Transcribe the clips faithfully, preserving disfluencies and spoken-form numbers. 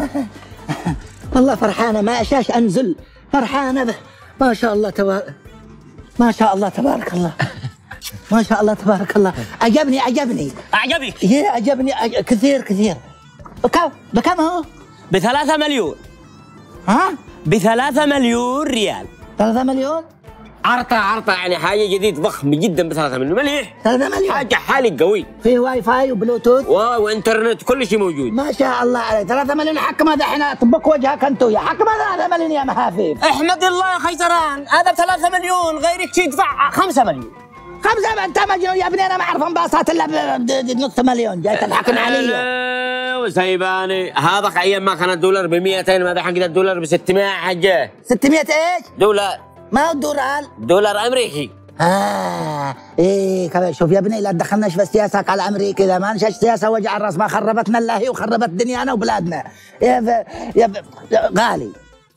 والله فرحانة ما أشاش أنزل، فرحانة به. ما شاء الله تبارك ما شاء الله تبارك الله ما شاء الله تبارك الله. عجبني عجبني أعجبك؟ إيه عجبني عج... كثير كثير. بكم بكم هو؟ بثلاثة مليون. ها؟ بثلاثة مليون ريال. ثلاثة مليون؟ عرطة عرطة يعني حاجة جديد ضخم جدا بثلاثة مليون. مليح. ثلاثة مليون حاجة حالي قوي. فيه واي فاي وبلوتوث واو وانترنت كل شيء موجود. ما شاء الله عليك. ثلاثة مليون حق ماذا حين اطبق وجهك انتو يا حق ماذا ثلاثة مليون يا محافيف. احمد الله يا خيزران، هذا بثلاثة مليون، غيرك شي يدفع خمسة مليون. خمسة انت مجنون يا ابني، انا ما اعرف انباصات الا بنص مليون، جاي تضحكون علي. وسيباني هذا ايام ما كان الدولار ب مئتين، ما دحين كده الدولار ب ستمائة حجه. ستمائة ايش؟ دولار. ما هو الدولار؟ دولار امريكي. آه إيه كمان. شوف يا ابني لا تدخلناش في السياسة على الأمريكي، إذا ما نشاش سياسة وجع الراس ما خربتنا الله هي وخربت دنيانا وبلادنا. يا يا غالي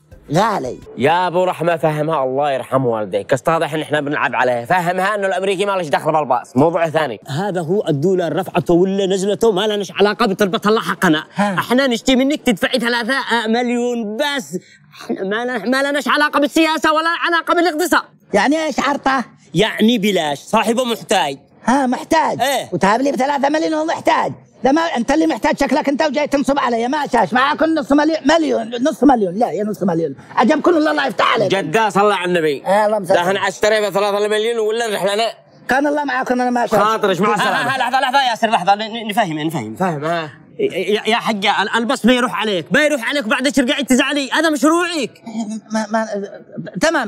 غالي يا ابو رحمه فهمها الله يرحم والديك، استاذ احنا احنا بنلعب عليها، فهمها انه الامريكي ما لهش دخل بالباص، موضوع ثاني. هذا هو الدولار رفعته ولا نزلته ما لناش علاقه بتربط الله حقنا، احنا نشتي منك تدفعي ثلاثة مليون بس، احنا ما ما لناش علاقه بالسياسه ولا علاقه بالاقتصاد. يعني ايش عرطه؟ يعني بلاش، صاحبه محتاج. ها محتاج؟ ايه وتهاب لي بثلاثة مليون وهو محتاج. لما انت اللي محتاج شكلك انت وجاي تنصب علي. ما شاش معاكم نص مليون مليون نص مليون لا يا نص مليون عجبكم الله الله يفتح عليك. جدا صلى على النبي. اه اللهم صل. ده احنا اشتري ب ثلاثة مليون ولا نروح لنا. كان الله معاكم انا ما شاء خاطرش مع السلامه. لحظه لحظه يا ياسر لحظه نفهم نفهم فاهم. ها يا حجه البص بيروح عليك بيروح عليك وبعد ايش قاعد تزعلي؟ هذا مشروعك. ما ما تمام.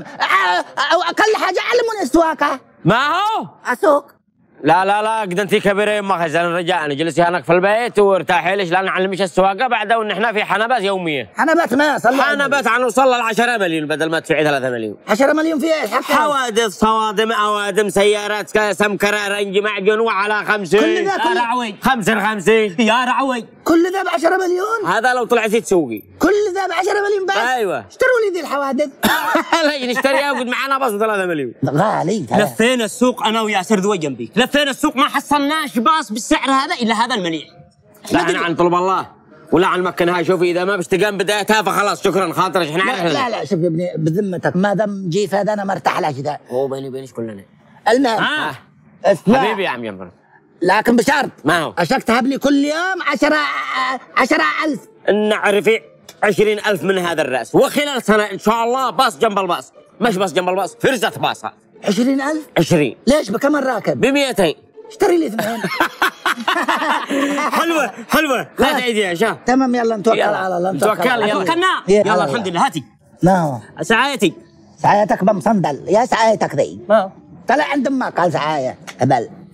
او اقل حاجه علموني السواقه. ما هو اسوق. لا لا لا قد انت كبيره يما خزان رجعنا جلسي هناك في البيت وارتاحي ليش لا نعلمش السواقه بعد وان احنا في حنبات يوميه. حنبات ما صلى حنبات عنوصل ل عشرة مليون بدل ما تدفعي ثلاثة مليون. عشرة مليون في ايش؟ حوادث صوادم اوادم سيارات سمكره رنج معجن وعلى خمسين. كل ذا يا رعوي خمسين خمسين يا رعوي. كل ذا ب عشرة مليون؟ هذا لو طلعتي تسوقي. كل ذا ب عشرة مليون بس؟ ايوه. اشتروا لي ذي الحوادث. لا نشتريها وقد معنا بس ثلاثة مليون. غالي. لفينا السوق انا وياسر ذوي جنبيك، لفينا السوق ما حصلناش باص بالسعر هذا الا هذا المليح. لا احنا عن طلب الله ولا عن مكنها. شوفي اذا ما بتستقام بدايتها فخلاص شكرا خاطرك احنا لا, لا لا شوف يا ابني بذمتك ما دام جيف هذا انا ما ارتاح لهش ذا. هو بيني وبينك كلنا. المهم آه. اسمع حبيبي يا عم جنبر، لكن بشرط ما هو اشك تهب لي كل يوم عشرة عشرة ألف. نعرفي عشرين ألف من هذا الراس وخلال سنه ان شاء الله باص جنب الباص، مش باص جنب الباص فرزه باصه. عشرين ألف؟ عشرين. ليش بكم الراكب؟ ب مئتين. اشتري لي اثنين. حلوه حلوه لا تعيديها شا. تمام يلا نتوكل على الله. نتوكل يلا توكلنا يلا الحمد لله. هاتي ما هو سعايتي. سعايتك بمصندل يا سعايتك ذي. ما هو طلع عند امك قال سعايه هبل.